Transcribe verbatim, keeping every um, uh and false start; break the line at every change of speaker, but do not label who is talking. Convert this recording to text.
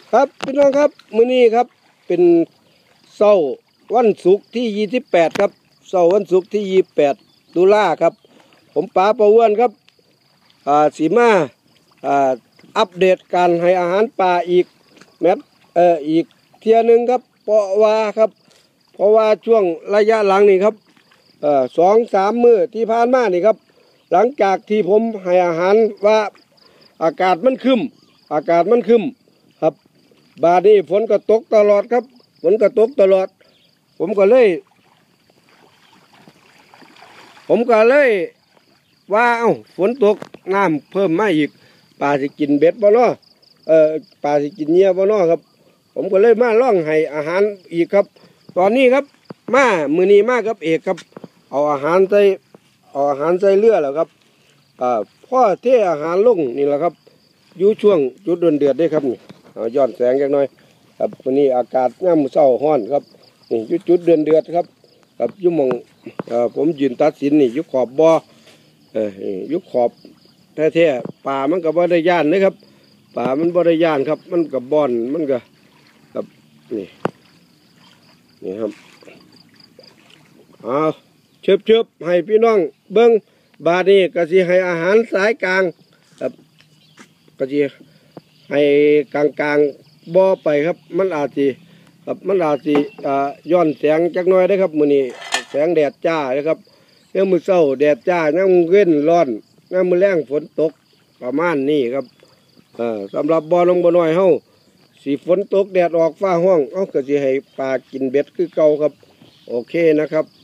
ครับพี่น้องครับมื้อนี้ครับเป็นเสาร์วันศุกร์ที่ยี่สิบแปดครับเสาร์วันศุกร์ที่ยี่สิบแปดตุลาครับผมป๋าประอ้วนครับอ่าสีมาอ่าอัปเดตการให้อาหารปลาอีกแมทเอ่ออีกเที่ยนึงครับเพราะว่าครับเพราะว่าช่วงระยะหลังนี่ครับเอ่อสองสามมื้อที่ผ่านมานี่ครับหลังจากที่ผมให้อาหารว่าอากาศมันคึมอากาศมันคึมครับบาดนี้ฝนก็ตกตลอดครับฝนก็ตกตลอดผมก็เลยผมก็เลยว่าเอ้าฝนตกน้ำเพิ่มมาอีกปลาสิกินเบ็ดบ่เนาะเอ่อปลาสิกินเนื้อบ่เนาะครับผมก็เลยมาล่องให้อาหารอีกครับตอนนี้ครับมามื้อนี้มากับเอกครับเอาอาหารใส่เอาอาหารใส่เรือแล้วครับอ่าพ่อเทอาหารลงนี่แหละครับอยู่ช่วงจุดเดือดเดือดได้ครับนี่เอาย้อนแสงจักหน่อยครับวันนี้อากาศยามมื้อเช้าร้อนครับนี่อยู่จุดเดือดเดือดครับครับอยู่หม่องเอ่อผมยืนตัดสินนี่อยู่ขอบบ่อเอออยู่ขอบแท้ๆป่ามันก็บ่ได้ย่านนะครับป่ามันบ่ได้ย่านครับมันก็บ่อนมันก็ครับนี่นี่ครับเอาเชิบเชิบให้พี่น้องเบิ้งบาดนี้ก็สิให้อาหารสายกลางครับก็สิให้กลางกลางบ่อไปครับมันอาจสิครับมันอาจสิอ่าย้อนแสงจักหน่อยได้ครับมื้อนี้แสงแดดจ้านะครับเมื่อมื้อเช้าแดดจ้ายังเว้นร้อนยังมื้อแลงฝนตกประมาณนี้ครับอ่าสำหรับบ่อลงบ่อน้อยเฮาสิฝนตกแดดออกฟ้าห้องเฮาก็สิให้ปลากินเบ็ดคือเก่าครับโอเคนะครับ